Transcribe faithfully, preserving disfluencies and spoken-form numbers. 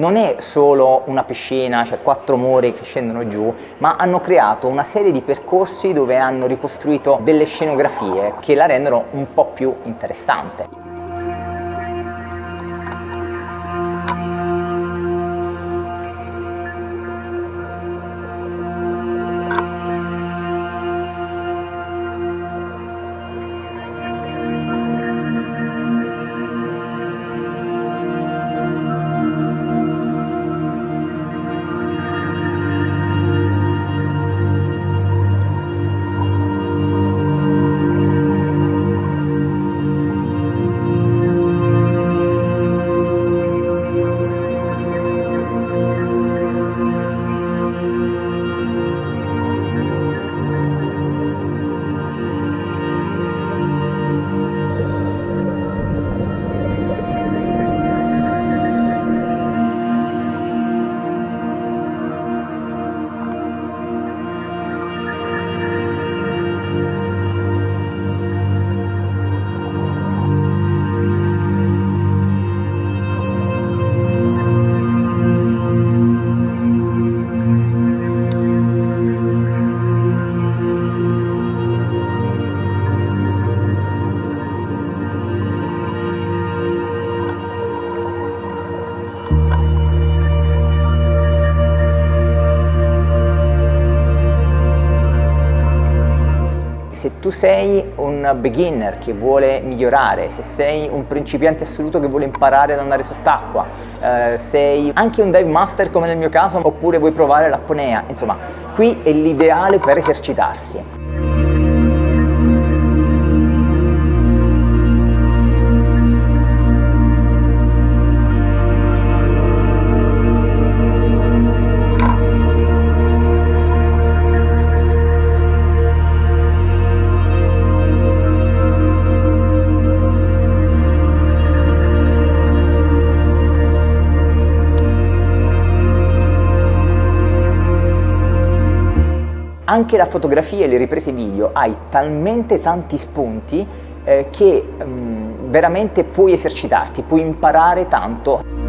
non è solo una piscina, cioè quattro muri che scendono giù, ma hanno creato una serie di percorsi dove hanno ricostruito delle scenografie che la rendono un po' più interessante. Se tu sei un beginner che vuole migliorare, se sei un principiante assoluto che vuole imparare ad andare sott'acqua, eh, sei anche un dive master come nel mio caso, oppure vuoi provare l'apnea, insomma, qui è l'ideale per esercitarsi. Anche la fotografia e le riprese video hai talmente tanti spunti eh, che mh, veramente puoi esercitarti, puoi imparare tanto.